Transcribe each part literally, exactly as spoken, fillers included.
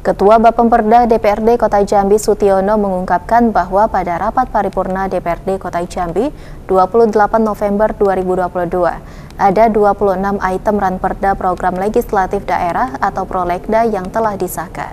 Ketua Bapemperda D P R D Kota Jambi Sutiono mengungkapkan bahwa pada rapat paripurna D P R D Kota Jambi dua puluh delapan November dua ribu dua puluh dua ada dua puluh enam item ranperda program legislatif daerah atau Prolegda yang telah disahkan.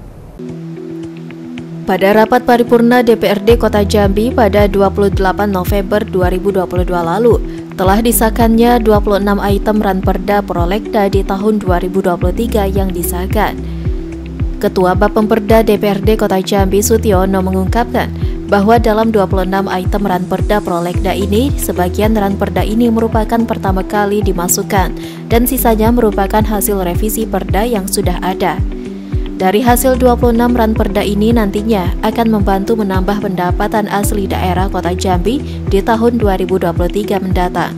Pada rapat paripurna D P R D Kota Jambi pada dua puluh delapan November dua ribu dua puluh dua lalu telah disahkannya dua puluh enam item ranperda Prolegda di tahun dua ribu dua puluh tiga yang disahkan. Ketua Bapemperda D P R D Kota Jambi Sutiono mengungkapkan bahwa dalam dua puluh enam item ranperda Prolegda ini, sebagian ranperda ini merupakan pertama kali dimasukkan dan sisanya merupakan hasil revisi perda yang sudah ada. Dari hasil dua puluh enam ranperda ini nantinya akan membantu menambah pendapatan asli daerah Kota Jambi di tahun dua ribu dua puluh tiga mendatang.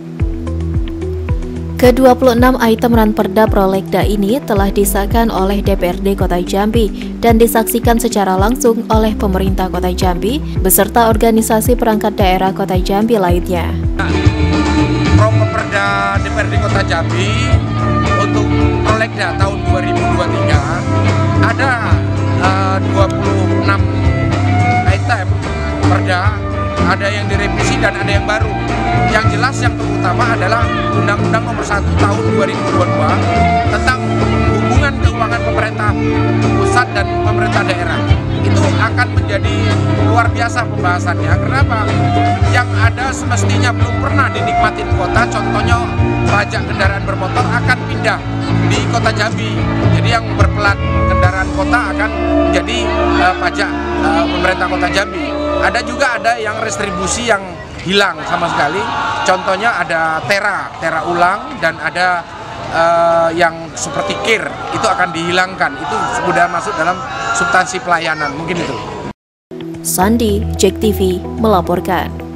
Ke dua puluh enam item ranperda Prolegda ini telah disahkan oleh D P R D Kota Jambi dan disaksikan secara langsung oleh pemerintah Kota Jambi beserta organisasi perangkat daerah Kota Jambi lainnya. Properda D P R D Kota Jambi untuk Prolegda tahun dua ribu dua puluh tiga ada uh, dua puluh enam item perda, ada yang direvisi dan ada yang baru. Yang jelas yang terutama adalah Undang-Undang Nomor satu Tahun dua ribu dua puluh dua tentang hubungan keuangan pemerintah pusat dan pemerintah daerah. Itu akan menjadi luar biasa pembahasannya. Kenapa? Yang ada semestinya belum pernah dinikmatin kota, contohnya pajak kendaraan bermotor akan pindah di Kota Jambi. Jadi yang berplat kendaraan kota akan menjadi uh, pajak uh, pemerintah Kota Jambi. Ada juga ada yang restribusi yang hilang sama sekali. Contohnya ada tera, tera ulang, dan ada uh, yang seperti kir, itu akan dihilangkan. Itu sudah masuk dalam substansi pelayanan, mungkin itu. Sandi, Jack T V melaporkan.